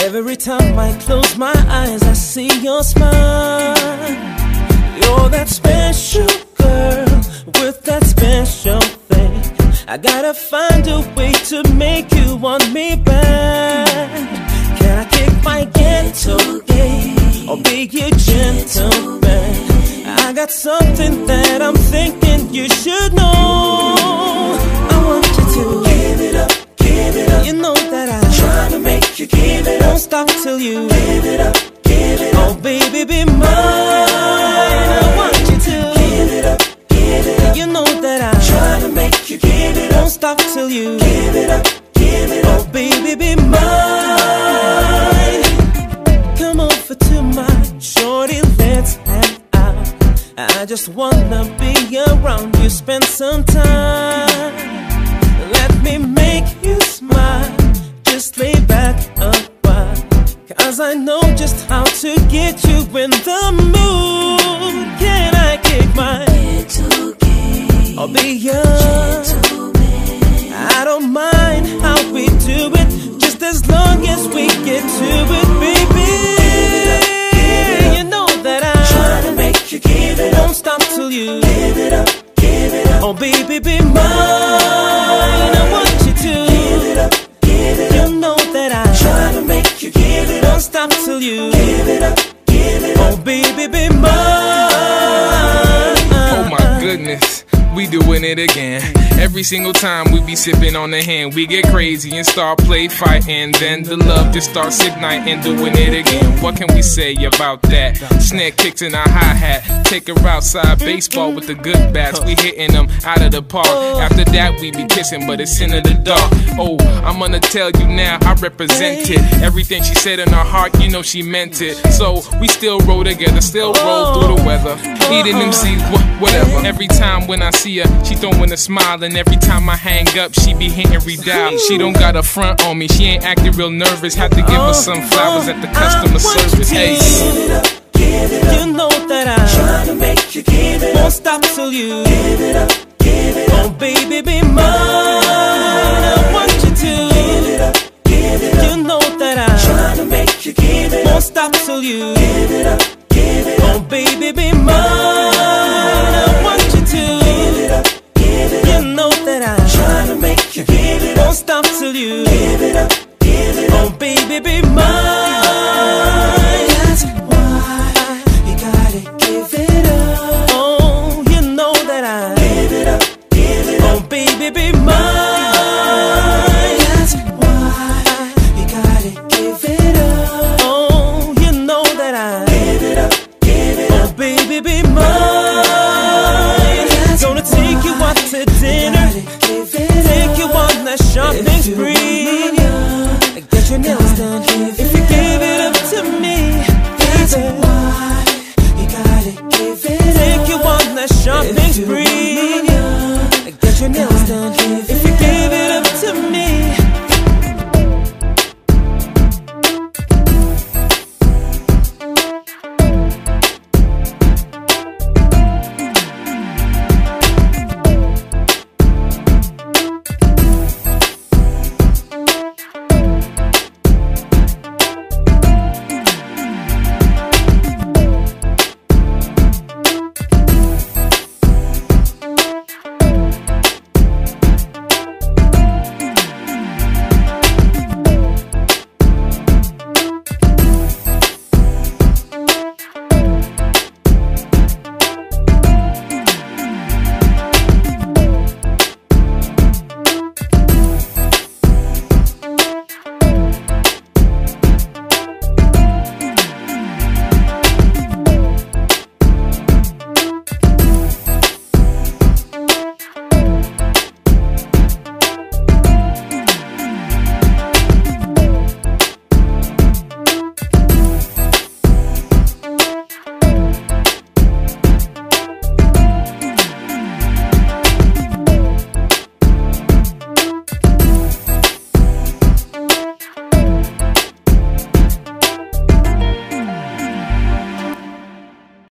Every time I close my eyes, I see your smile. You're that special girl with that special thing. I gotta find a way to make you want me back. Can I kick my ghetto game or be a gentleman? I got something that I'm thinking you should know. I want you to give it up, give it up. You know that I'm trying to make you give it up. Won't stop till you give it up, give it up. Oh baby, be mine. I want you to give it up, give it up. You know that I'm trying to make you give it up. Won't stop till you give it up, give it up. Oh baby, be mine. Come over to my shorty, let's hang out. I just wanna be around you, spend some time. Let me make you smile, just lay back a while, 'cause I know just how to get you in the mood. Can I kick my little game or be young? I don't mind how we do it, just as long as we get to it, baby. You know that I'm trying to make you give it up. Won't stop till you give it up, give it up. Oh baby, be mine. I want you to give it up, give it up. You know that I'm trying to make you give it up. Won't stop till you give it up, give it up. Oh baby, be mine. Oh my goodness, we doing it again. Every single time we be sipping on the hand, we get crazy and start play fighting. Then the love just starts igniting, doing it again. What can we say about that? Snare kicks in our hi-hat, take her outside, baseball with the good bats. We hitting them out of the park. After that we be kissing, but it's into the dark. Oh, I'm gonna tell you now, I represent it. Everything she said in her heart, you know she meant it. So we still roll together, still roll through the weather, eating them seeds, whatever. Every time when I see her, she throwing a smile, and every time I hang up, she be hitting redial. She don't got a front on me, she ain't acting real nervous. Had to give her some flowers at the customer service. Hey, give it up, give it up. You know that I'm trying to make you give it up. Won't stop till you give it up, give it up. Oh baby, be mine. I want you to give it up, give it up. You know that I'm trying to make you give it up. Won't stop till you give it up, give it up. Oh baby, be mine. I want you to give it up, give it up. You know that I'm trying to make you give it up. Won't stop till you give it up, give it up. Oh baby, be mine.